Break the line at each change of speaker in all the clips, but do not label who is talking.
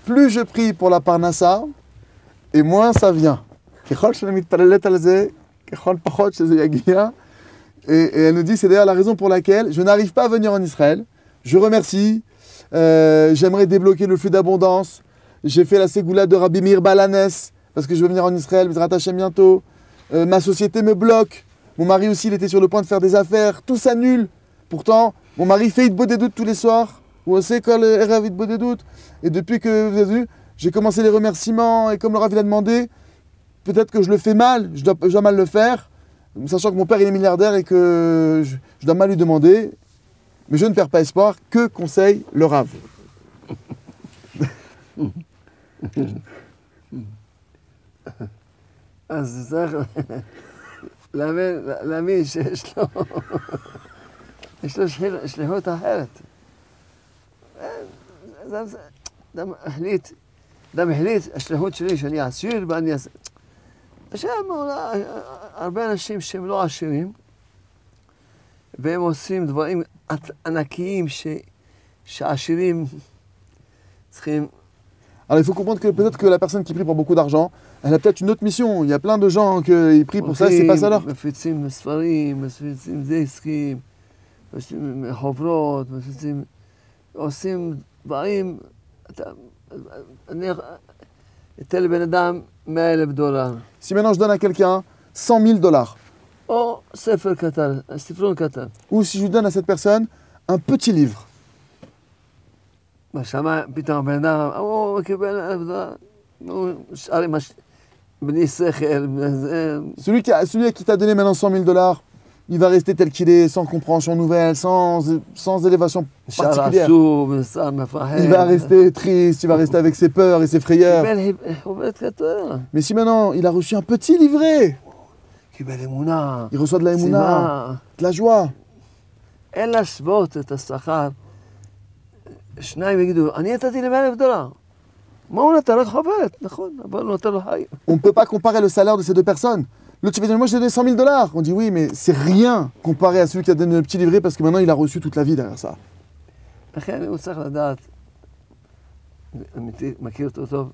plus je prie pour la parnassa, et moins ça vient. Et elle nous dit, c'est d'ailleurs la raison pour laquelle je n'arrive pas à venir en Israël. Je remercie, j'aimerais débloquer le flux d'abondance. J'ai fait la ségoula de Rabbi Meir Balanes, parce que je veux venir en Israël, mais rattacher bientôt. Ma société me bloque. Mon mari aussi, il était sur le point de faire des affaires. Tout s'annule. Pourtant, mon mari fait Hitbodedut doutes tous les soirs. Ou on sait quand le Rav Hitbodedut doutes. Et depuis que vous avez vu, j'ai commencé les remerciements. Et comme le Rav a demandé, peut-être que je le fais mal. Je dois mal le faire. Sachant que mon père il est milliardaire et que je dois mal lui demander. Mais je ne perds pas espoir. Que conseille le Rav?
אז צריך להאמין שיש לו שליחות אחרת. אדם החליט, השליחות שלי שאני עשיר ואני אעשה. עכשיו הרבה אנשים שהם לא עשירים והם עושים דברים ענקיים שהעשירים צריכים.
Alors il faut comprendre que peut-être que la personne qui prie pour beaucoup d'argent, elle a peut-être une autre mission. Il y a plein de gens qui prient pour ça, c'est pas ça leur.
מפיצים ספרים, מפיצים דיסקים, מפיצים חוברות, עושים דברים. אני אתן לבן אדם $100,000.
Si maintenant je donne à quelqu'un $100,000,
או ספר קטן, ספרון קטן.
ou si je donne à cette personne un petit livre,
בשמיים פתאום בן אדם, הוא קיבל $1,000, נשאר עם בלי שכל.
celui à qui t'a donné maintenant $100,000, il va rester tel qu'il est, sans compréhension nouvelle, sans élévation particulière. Il va rester triste, il va rester avec ses peurs et ses frayeurs. Mais si maintenant il a reçu un petit livret, il reçoit de la émouna, de la joie.
אין להשוות את השכר. שניים יגידו, אני נתתי $100,000. מה הוא נתן? רק חוברת, נכון, אבל הוא נתן לו חיים.
On ne peut pas comparer le salaire de ces deux personnes. L'autre, tu vas dire, moi, j'ai donné $100,000. On dit, oui, mais c'est rien comparé à celui qui a donné le petit livret parce que maintenant, il a reçu toute la vie derrière ça.
לכן הוא צריך לדעת, אמיתי, מכיר אותו טוב,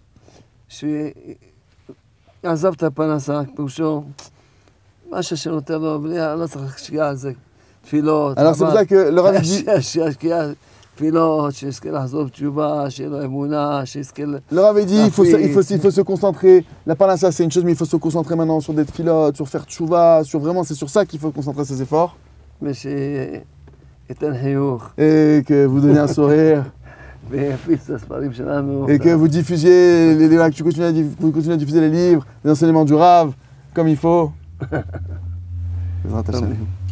שיעזב את הפרנסה, פירושו, מה שהשם נותן לו, לא צריך להשקיע על זה, תפילות.
Alors, c'est pour ça que le Rav dit...
תפילות, שיזכה לחזור בתשובה, שיהיה לו אמונה, שיזכה...
Le Rav dit, il faut se concentrer. La parnassa, c'est une chose, mais il faut se concentrer maintenant sur des tfilotes, sur faire tchouva, sur vraiment, c'est sur ça qu'il faut concentrer ses efforts.
ושייתן חיוך.
Et que vous donnez un sourire.
ויפיץ את הספרים שלנו.
Et que vous diffusiez, que tu continues à diffuser les livres, les enseignements du Rav, comme il faut.